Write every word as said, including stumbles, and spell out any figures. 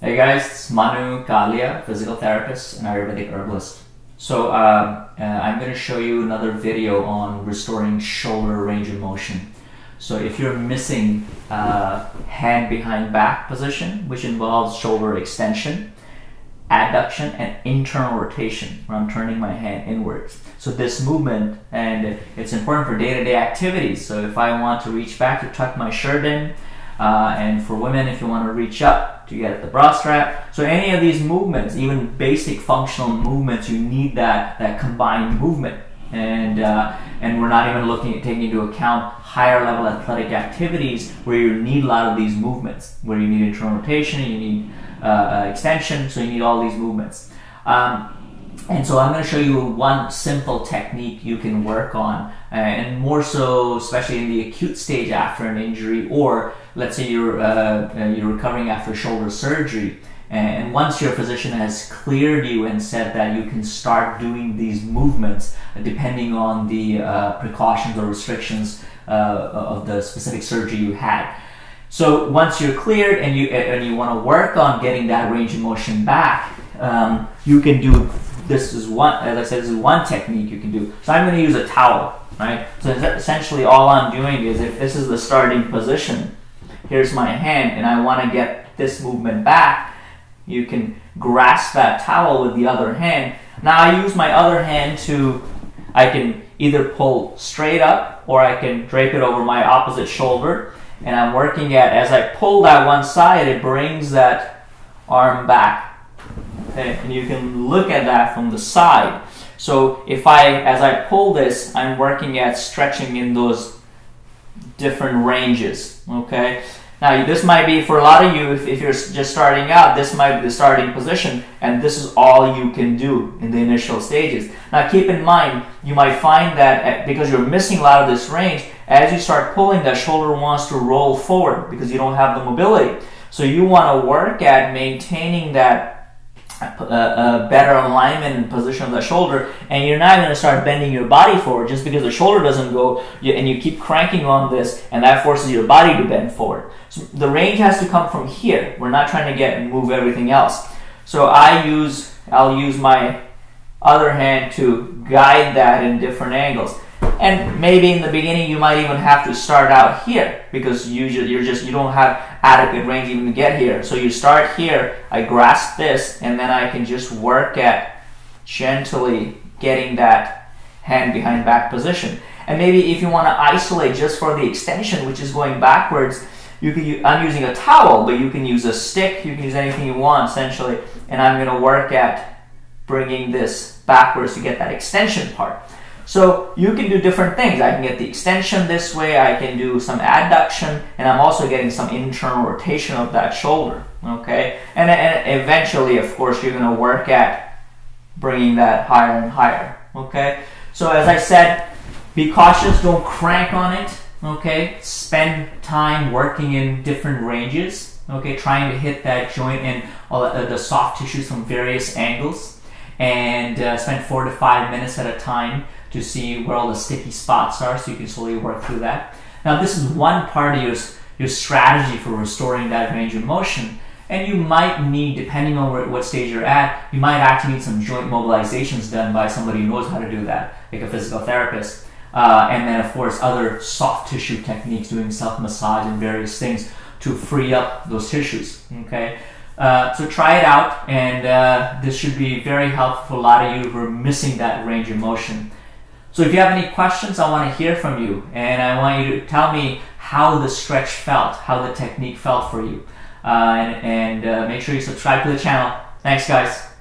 Hey guys, it's Manu Kalia, physical therapist and Ayurvedic herbalist. So uh, uh, I'm going to show you another video on restoring shoulder range of motion. So if you're missing uh, hand behind back position, which involves shoulder extension, adduction, and internal rotation, where I'm turning my hand inwards. So this movement, and it's important for day-to-day activities. So if I want to reach back to tuck my shirt in, uh, and for women, if you want to reach up to get at the bra strap. So any of these movements, even basic functional movements, you need that, that combined movement. And, uh, and we're not even looking at taking into account higher level athletic activities where you need a lot of these movements, where you need internal rotation, you need uh, uh, extension, so you need all these movements. Um, and so I'm going to show you one simple technique you can work on, uh, and more so especially in the acute stage after an injury, or let's say you're, uh, uh, you're recovering after shoulder surgery. And once your physician has cleared you and said that you can start doing these movements depending on the uh, precautions or restrictions uh, of the specific surgery you had. So once you're cleared and you and you want to work on getting that range of motion back, um, you can do, this is one, as I said, this is one technique you can do. So I'm going to use a towel, right? So essentially all I'm doing is, if this is the starting position, here's my hand, and I want to get this movement back, you can grasp that towel with the other hand. Now I use my other hand to, I can either pull straight up or I can drape it over my opposite shoulder, and I'm working at, as I pull that one side, it brings that arm back. Okay, and you can look at that from the side. So if I, as I pull this, I'm working at stretching in those different ranges, okay? Now, this might be, for a lot of you, if, if you're just starting out, this might be the starting position, and this is all you can do in the initial stages. Now, keep in mind, you might find that because you're missing a lot of this range, as you start pulling, that shoulder wants to roll forward because you don't have the mobility. So you want to work at maintaining that uh, uh, better alignment and position of the shoulder, and you're not going to start bending your body forward just because the shoulder doesn't go, you, and you keep cranking on this, and that forces your body to bend forward. So the range has to come from here. We're not trying to get and move everything else. So I use, I'll use my other hand to guide that in different angles. And maybe in the beginning you might even have to start out here because usually you're just, you don't have adequate range even to get here. So you start here, I grasp this, and then I can just work at gently getting that hand behind back position. And maybe if you want to isolate just for the extension, which is going backwards, you can use, I'm using a towel, but you can use a stick, you can use anything you want essentially, and I'm going to work at bringing this backwards to get that extension part. So you can do different things. I can get the extension this way, I can do some adduction, and I'm also getting some internal rotation of that shoulder, okay? And, and eventually, of course, you're going to work at bringing that higher and higher, okay? So as I said, be cautious, don't crank on it, okay? Spend time working in different ranges, okay? Trying to hit that joint and all the, the soft tissues from various angles, and uh, spend four to five minutes at a time to see where all the sticky spots are, so you can slowly work through that. Now this is one part of your, your strategy for restoring that range of motion, and you might need, depending on where, what stage you're at, you might actually need some joint mobilizations done by somebody who knows how to do that, like a physical therapist. Uh, and then of course other soft tissue techniques, doing self-massage and various things to free up those tissues, okay? Uh, so try it out, and uh, this should be very helpful for a lot of you who are missing that range of motion. So if you have any questions, I want to hear from you, and I want you to tell me how the stretch felt, how the technique felt for you, uh, and, and uh, make sure you subscribe to the channel. Thanks guys.